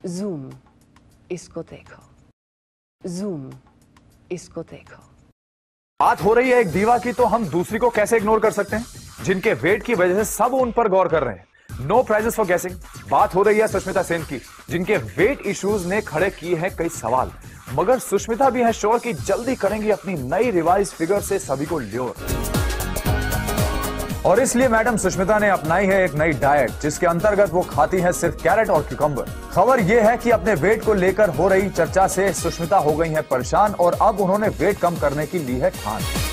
Zoom, इसको देखो। Zoom, इसको देखो। बात हो रही है एक दीवा की, तो हम दूसरी को कैसे इग्नोर कर सकते हैं, जिनके वेट की वजह से सब उन पर गौर कर रहे हैं। नो प्राइजेस फॉर गेसिंग। बात हो रही है सुष्मिता सेन की, जिनके वेट इश्यूज ने खड़े किए हैं कई सवाल, मगर सुष्मिता भी है श्योर कि जल्दी करेंगी अपनी नई रिवाइज फिगर से सभी को ल्योर। और इसलिए मैडम सुष्मिता ने अपनाई है एक नई डाइट, जिसके अंतर्गत वो खाती है सिर्फ कैरेट और क्यूकम्बर। खबर यह है कि अपने वेट को लेकर हो रही चर्चा से सुष्मिता हो गई हैं परेशान और अब उन्होंने वेट कम करने की ली है ठान।